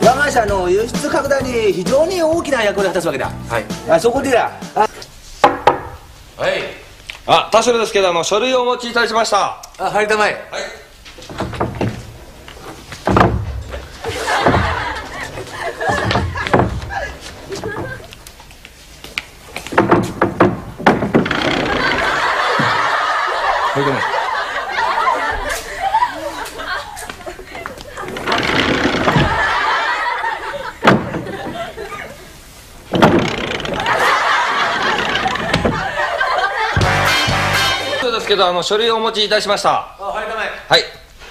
我が社の輸出拡大に非常に大きな役割を果たすわけだ。 はい。 そこでだ。 はい。田代ですけど書類をお持ちいたしました。 入りたまえ。 はい。 入りたまえ。 そうですけど書類をお持ちいたしました。 入りたまえ。 はい。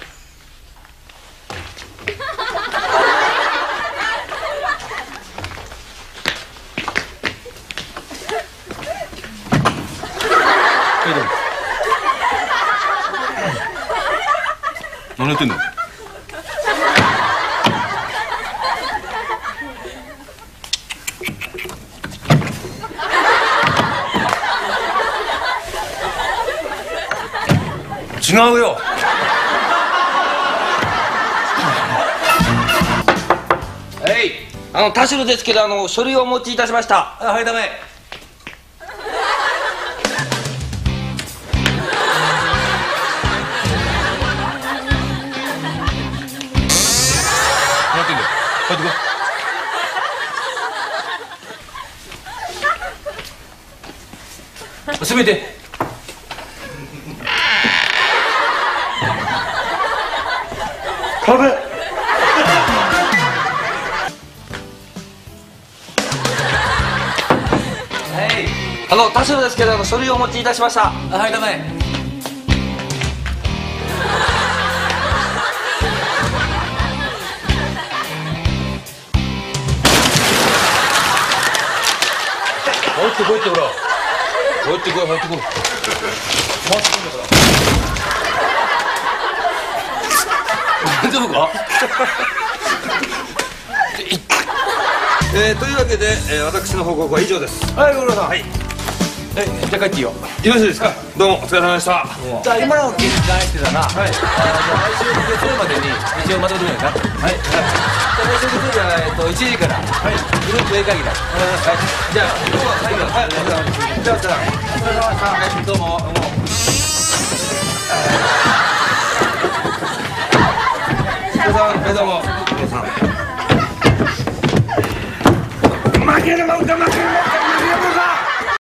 何やってんの？違うよ。 田代ですけど書類をお持ちいたしました。 入りたまえ。何やってんだよ。入ってこい。閉めて。 飛ぶ。 田代ですけど書類をお持ちいたしました。 入りたまえ。入ってこいってほら。入ってこい入ってこい。回ってこいんだから。大丈夫か？ というわけで、私の報告は以上です。 はい、ご苦労さん。 はい。 じゃあ帰っていいよ。 よろしいですか。どうもお疲れ様でした。 じゃあ今の記事返してたな。はい。じゃあ来週月曜までに一応まとめてくれるか。はい。じゃあ来週月曜日は1時から。はい。グループ A 会議だ。はい。じゃあ今日は会議だ。はい。じゃあお疲れ様でした。はい。どうも。